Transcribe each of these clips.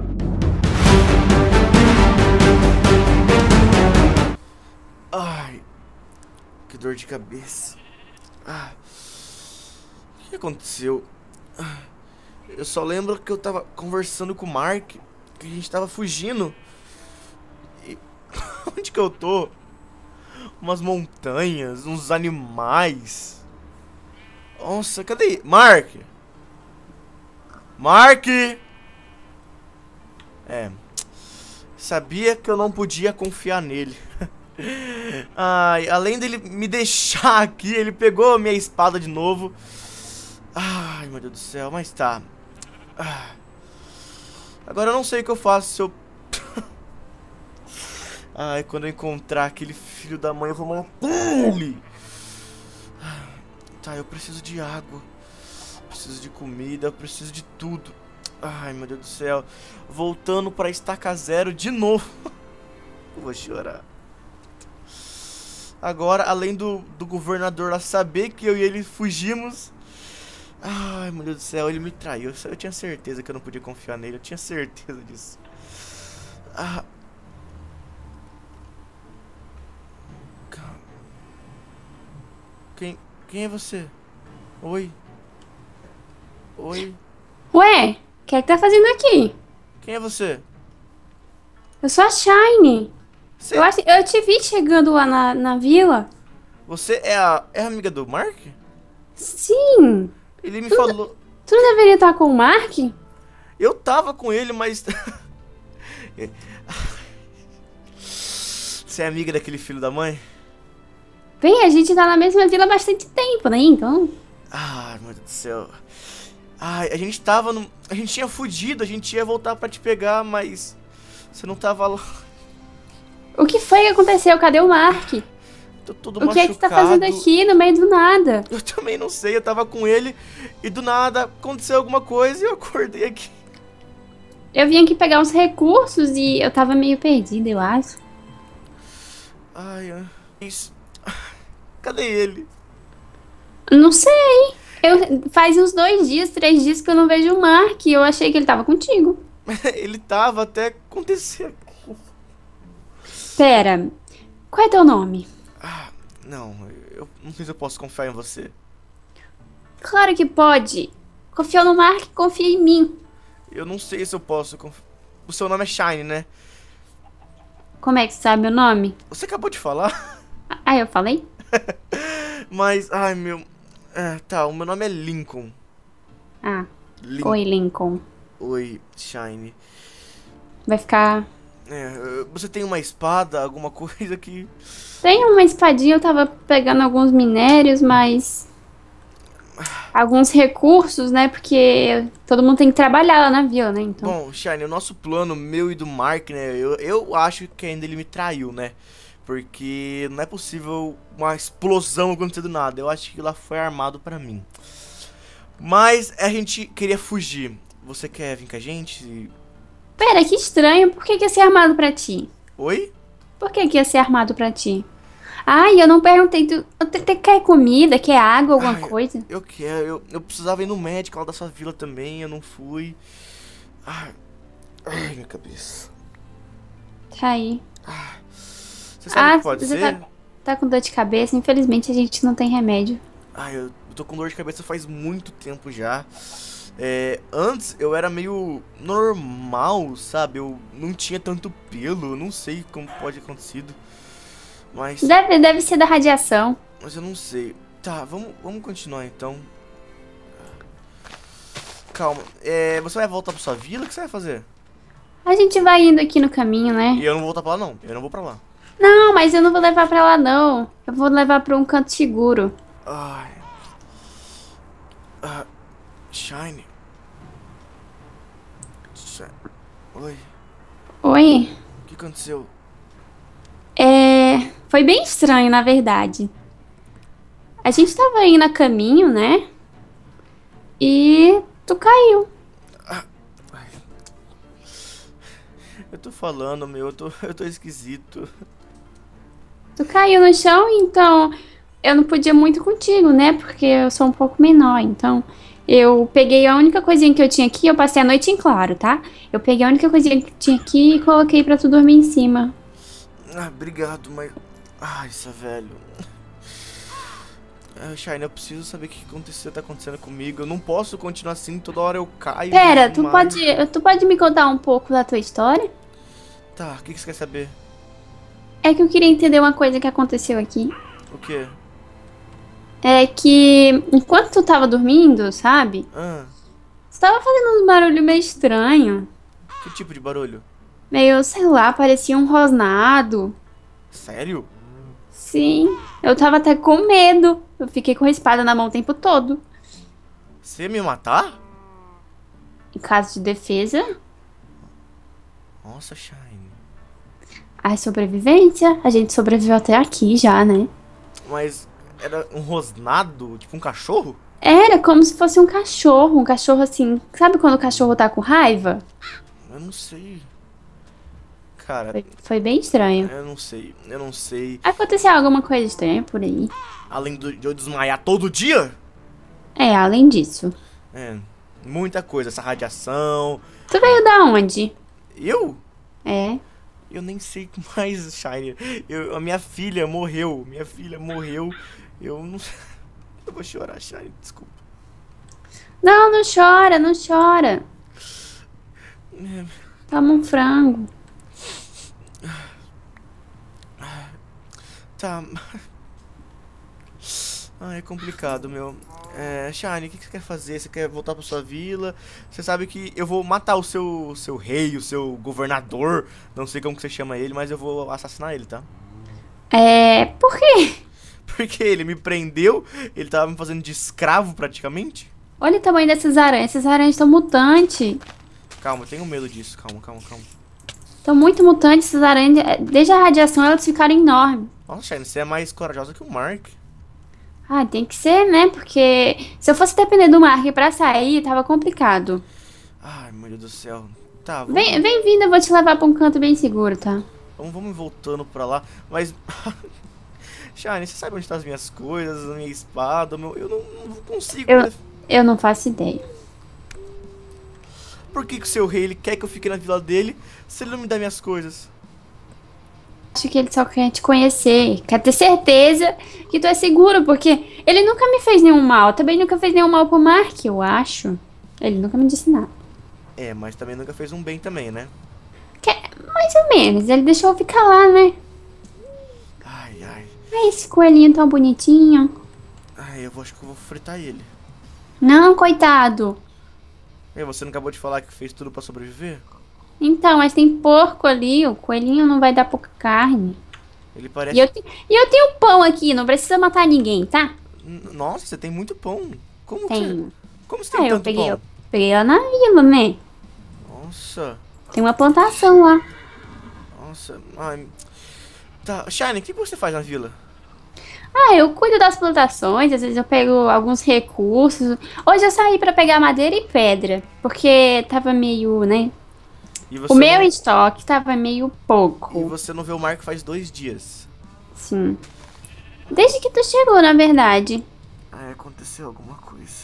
Ai, que dor de cabeça. O que aconteceu? Eu só lembro que eu tava conversando com o Mark, que a gente tava fugindo. E onde que eu tô? Umas montanhas, uns animais. Nossa, cadê? Mark! Mark! Sabia que eu não podia confiar nele. Ai, além dele me deixar aqui, ele pegou a minha espada de novo. Ai, meu Deus do céu, mas tá. Agora eu não sei o que eu faço se eu... Ai, quando eu encontrar aquele filho da mãe, eu vou matar ele. Tá, eu preciso de água. Preciso de comida, eu preciso de tudo. Ai, meu Deus do céu. Voltando pra estaca zero de novo. Eu vou chorar. Agora, além do governador lá saber que eu e ele fugimos. Ai, meu Deus do céu, ele me traiu. Eu tinha certeza que eu não podia confiar nele. Eu tinha certeza disso. Quem é você? Oi? Oi? Ué, o que é que tá fazendo aqui? Quem é você? Eu sou a Shine. Você, Eu te vi chegando lá na vila. você é a amiga do Mark? Sim. Ele me falou... Tu não deveria estar com o Mark? Eu tava com ele, mas... Você é amiga daquele filho da mãe? Bem, a gente tá na mesma vila há bastante tempo, né? Então... Ai, meu Deus do céu. Ai, a gente tava no... A gente tinha fugido, a gente ia voltar pra te pegar, mas... Você não tava lá. O que foi que aconteceu? Cadê o Mark? Tô todo O que é que você tá machucado. fazendo aqui no meio do nada? Eu também não sei, eu tava com ele e do nada aconteceu alguma coisa e eu acordei aqui. Eu vim aqui pegar uns recursos e eu tava meio perdida, eu acho. Ai, isso... Cadê ele? Não sei. Faz uns 2 dias, 3 dias que eu não vejo o Mark. Eu achei que ele tava contigo. Ele tava até acontecer. Pera, qual é teu nome? Não, eu não sei se eu posso confiar em você. Claro que pode. Confiou no Mark, confia em mim. Eu não sei se eu posso O seu nome é Shine, né? Como é que você sabe o nome? Você acabou de falar? Ah, eu falei? Mas, ai meu... tá, o meu nome é Lincoln. Oi, Lincoln. Oi, Shine. Vai ficar... Você tem uma espada, alguma coisa que... Tem uma espadinha, eu tava pegando alguns minérios, mas... Alguns recursos, né? Porque todo mundo tem que trabalhar lá na vila, né? Então... Bom, Shine, o nosso plano, meu e do Mark, né? Eu acho que ainda ele me traiu, né? Porque não é possível uma explosão acontecer do nada. Eu acho que lá foi armado pra mim. Mas a gente queria fugir. Você quer vir com a gente? Pera, que estranho. Por que ia ser armado pra ti? Oi? Por que ia ser armado pra ti? Ai, eu não perguntei. Tu quer comida? Quer água, alguma coisa? Eu quero. Eu precisava ir no médico lá da sua vila também. Eu não fui. Ai, minha cabeça. Tá aí. Você sabe o que pode você ser? tá com dor de cabeça. Infelizmente a gente não tem remédio. Eu tô com dor de cabeça faz muito tempo já. Antes eu era meio normal, sabe? Eu não tinha tanto pelo. Eu não sei como pode ter acontecido. Mas... Deve ser da radiação. Mas eu não sei. Tá, vamos continuar então. Calma. Você vai voltar pra sua vila? O que você vai fazer? A gente vai indo aqui no caminho, né? E eu não vou voltar pra lá, não. Eu não vou pra lá. Não, mas eu não vou levar pra lá, não. Eu vou levar pra um canto seguro. Ai. Shine. Oi. Oi. O que aconteceu? Foi bem estranho, na verdade. A gente tava indo a caminho, né? E tu caiu. Eu tô falando, meu. Eu tô esquisito. Tu caiu no chão, então eu não podia muito contigo, né? Porque eu sou um pouco menor, então Eu peguei a única coisinha que eu tinha aqui, eu passei a noite em claro, tá? Eu peguei a única coisinha que tinha aqui e coloquei pra tu dormir em cima. Ah, obrigado, mas... Ai, isso, velho. Shine, eu preciso saber o que aconteceu, tá acontecendo comigo. Eu não posso continuar assim, toda hora eu caio. Pera, tu pode me contar um pouco da tua história? Tá, o que você quer saber? É que eu queria entender uma coisa que aconteceu aqui. O quê? É que enquanto tu tava dormindo, sabe? Ah, Tu tava fazendo um barulho meio estranho. que tipo de barulho? Meio, sei lá, parecia um rosnado. Sério? Sim, eu tava até com medo. Eu fiquei com a espada na mão o tempo todo. Você ia me matar? Em caso de defesa, Nossa, Shine. a sobrevivência. A gente sobreviveu até aqui já, né? Mas era um rosnado? Tipo um cachorro? Era como se fosse um cachorro assim. Sabe quando o cachorro tá com raiva? Eu não sei. Cara, Foi bem estranho. eu não sei. Aconteceu alguma coisa estranha por aí? Além de eu desmaiar todo dia? É, além disso. É, muita coisa. Essa radiação. Tu veio da onde? Eu? É. Eu nem sei mais, Shine. A minha filha morreu. Minha filha morreu. Eu não... Eu vou chorar, Shine, desculpa. Não, não chora, não chora. Toma um frango. Tá. Ah, é complicado, meu. Shine, o que você quer fazer? Você quer voltar pra sua vila? Você sabe que eu vou matar o seu rei, o seu governador. Não sei como que você chama ele, mas eu vou assassinar ele, tá? Por quê? Porque ele me prendeu, ele tava me fazendo de escravo praticamente. Olha o tamanho dessas aranhas. Essas aranhas estão mutantes. Calma, eu tenho medo disso. Calma, calma, calma. Estão muito mutantes essas aranhas. Desde a radiação elas ficaram enormes. Nossa, Shine, você é mais corajosa que o Mark. Ah, tem que ser, né? Porque se eu fosse depender do Mark pra sair, tava complicado. Ai, meu Deus do céu. Tá, Vem vindo, eu vou te levar pra um canto bem seguro, tá? vamos voltando pra lá. Mas... Shine, você sabe onde estão as minhas coisas, a minha espada, eu não consigo... Eu não faço ideia. Por que o seu rei, ele quer que eu fique na vila dele se ele não me dá minhas coisas? Acho que ele só quer te conhecer. Quer ter certeza que tu é seguro, porque ele nunca me fez nenhum mal. Também nunca fez nenhum mal pro Mark, eu acho. Ele nunca me disse nada. Mas também nunca fez um bem também, né? Mais ou menos. Ele deixou eu ficar lá, né? Ai, ai. Ai, esse coelhinho tão bonitinho. Ai, acho que eu vou fritar ele. Não, coitado. Você não acabou de falar que fez tudo pra sobreviver? Então, mas tem porco ali. O coelhinho não vai dar pouca carne. Ele E parece... eu tenho pão aqui. Não precisa matar ninguém, tá? Nossa, você tem muito pão. Como Tenho. Como você tem Eu tanto pão? peguei lá na vila, né? Nossa, Tem uma plantação lá. nossa. Ai. Tá, Shine, o que você faz na vila? Ah, eu cuido das plantações, às vezes eu pego alguns recursos. Hoje eu saí pra pegar madeira e pedra, porque tava meio, né? E O meu estoque tava meio E pouco. você não vê o Marco faz 2 dias. Sim. Desde que tu chegou, na verdade. Aconteceu alguma coisa.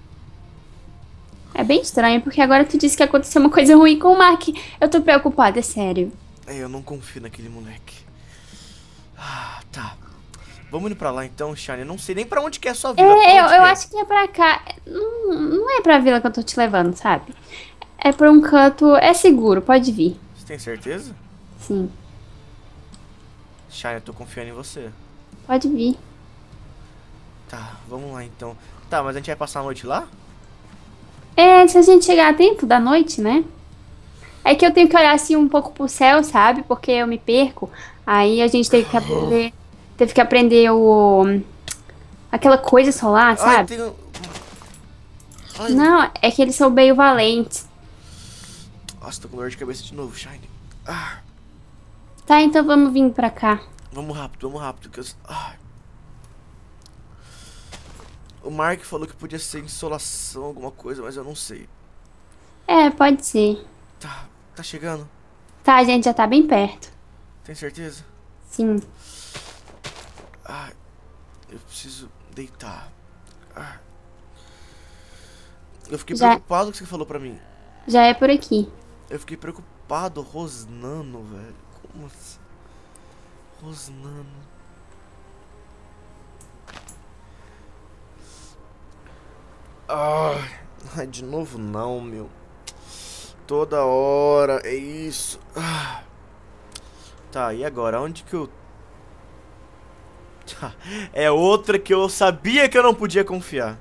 É bem estranho, porque agora tu disse que aconteceu uma coisa ruim com o Mark. Eu tô preocupada, é sério. Eu não confio naquele moleque. Ah, tá. Vamos indo pra lá então, Shine. Eu não sei nem pra onde que é a sua vila. Eu acho que é pra cá. Não é pra vila que eu tô te levando, sabe? É pra um canto. É seguro, pode vir. Você tem certeza? Sim, Shine, eu tô confiando em você. pode vir. Tá, vamos lá então. Tá, mas a gente vai passar a noite lá? Se a gente chegar a tempo da noite, né? É que eu tenho que olhar assim um pouco pro céu, sabe? Porque eu me perco. Aí a gente teve que aprender. Teve que aprender aquela coisa solar, Ai, sabe? Ai. Não, é que eles são meio valentes. Nossa, tô com dor de cabeça de novo, Shine. Ah, Tá, então vamos vindo pra cá. vamos rápido. Que ai. O Mark falou que podia ser insolação, alguma coisa, mas eu não sei. Pode ser. Tá chegando? Tá, a gente já tá bem perto. Tem certeza? Sim. Ai, eu preciso deitar. Eu fiquei preocupado com o que você falou pra mim. Já é por aqui. Eu fiquei preocupado, rosnando, velho. Como assim? Rosnando. Ai, de novo não, meu. Toda hora, é isso. Tá, e agora? Onde que eu... É outra que eu sabia que eu não podia confiar.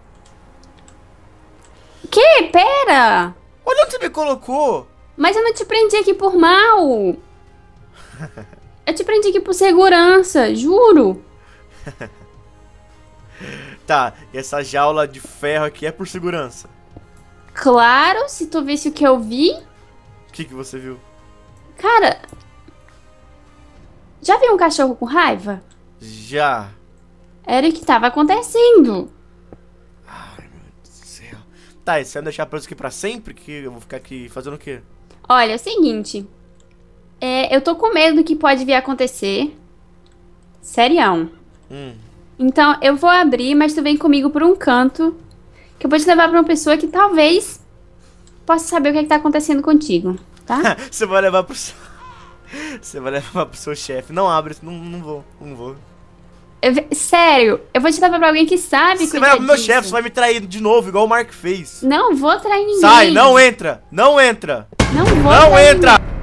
Que? Pera! Olha onde você me colocou. Mas eu não te prendi aqui por mal. Eu te prendi aqui por segurança, juro. Tá, e essa jaula de ferro aqui é por segurança. Claro, se tu visse o que eu vi. O que você viu? Cara, já viu um cachorro com raiva? Já. Era o que tava acontecendo. Ai, meu Deus do céu. Tá, e você vai me deixar preso aqui pra sempre? Que eu vou ficar aqui fazendo o quê? Olha, é o seguinte. Eu tô com medo do que pode vir a acontecer. Serião. Então, eu vou abrir, mas tu vem comigo por um canto. Que eu vou te levar pra uma pessoa que talvez possa saber o que é que tá acontecendo contigo, tá? Você vai levar pro seu... Você vai levar pro seu chefe. Não abre, não vou. Sério, eu vou te levar pra alguém que sabe Você vai levar pro meu chefe, você vai me trair de novo, igual o Mark fez. Não vou trair ninguém. Sai, não entra! Não entra! Não vou Não trair entra! ninguém.